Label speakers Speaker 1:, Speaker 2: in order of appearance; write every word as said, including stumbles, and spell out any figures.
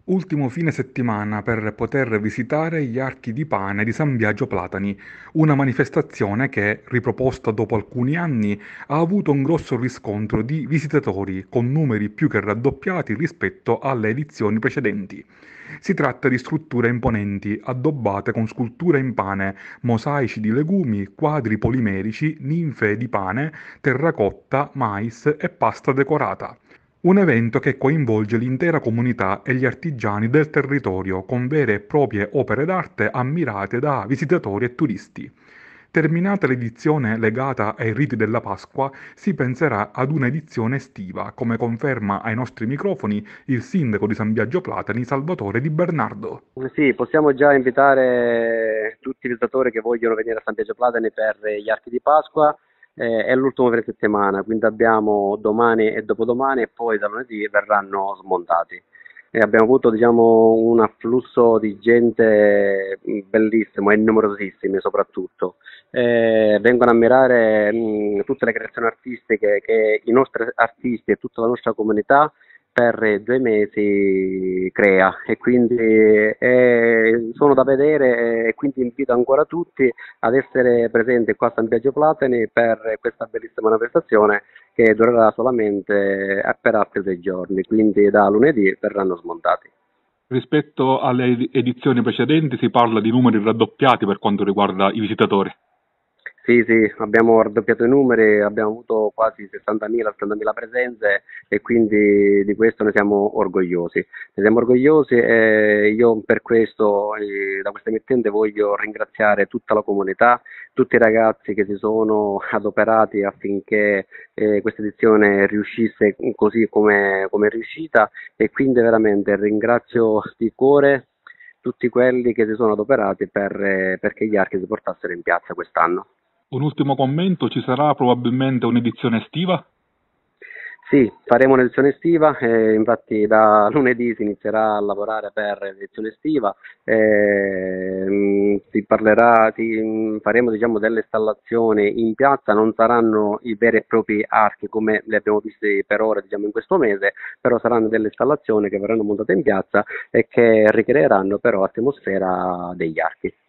Speaker 1: Ultimo fine settimana per poter visitare gli Archi di Pane di San Biagio Platani, una manifestazione che, riproposta dopo alcuni anni, ha avuto un grosso riscontro di visitatori, con numeri più che raddoppiati rispetto alle edizioni precedenti. Si tratta di strutture imponenti, addobbate con sculture in pane, mosaici di legumi, quadri polimerici, ninfe di pane, terracotta, mais e pasta decorata. Un evento che coinvolge l'intera comunità e gli artigiani del territorio con vere e proprie opere d'arte ammirate da visitatori e turisti. Terminata l'edizione legata ai riti della Pasqua, si penserà ad un'edizione estiva, come conferma ai nostri microfoni il sindaco di San Biagio Platani, Salvatore Di Bernardo.
Speaker 2: Sì, possiamo già invitare tutti i visitatori che vogliono venire a San Biagio Platani per gli archi di Pasqua. Eh, è l'ultimo fine settimana, quindi abbiamo domani e dopodomani e poi da lunedì verranno smontati. E abbiamo avuto diciamo, un afflusso di gente mh, bellissimo e numerosissimi soprattutto. Eh, vengono a ammirare mh, tutte le creazioni artistiche che i nostri artisti e tutta la nostra comunità per due mesi crea e quindi eh, sono da vedere e quindi invito ancora tutti ad essere presenti qua a San Biagio Platani per questa bellissima manifestazione che durerà solamente eh, per altri sei giorni, quindi da lunedì verranno smontati.
Speaker 1: Rispetto alle ed- edizioni precedenti si parla di numeri raddoppiati per quanto riguarda i visitatori.
Speaker 2: Sì, sì, abbiamo raddoppiato i numeri, abbiamo avuto quasi sessantamila settantamila presenze e quindi di questo ne siamo orgogliosi. Ne siamo orgogliosi e io per questo, eh, da questa emittente voglio ringraziare tutta la comunità, tutti i ragazzi che si sono adoperati affinché eh, questa edizione riuscisse così come, come è riuscita e quindi veramente ringrazio di cuore tutti quelli che si sono adoperati per, eh, perché gli archi si portassero in piazza quest'anno.
Speaker 1: Un ultimo commento, ci sarà probabilmente un'edizione estiva?
Speaker 2: Sì, faremo un'edizione estiva, eh, infatti da lunedì si inizierà a lavorare per l'edizione estiva, eh, mh, si parlerà, si- mh, faremo diciamo, delle installazioni in piazza, non saranno i veri e propri archi come li abbiamo visti per ora diciamo, in questo mese, però saranno delle installazioni che verranno montate in piazza e che ricreeranno però l'atmosfera degli archi.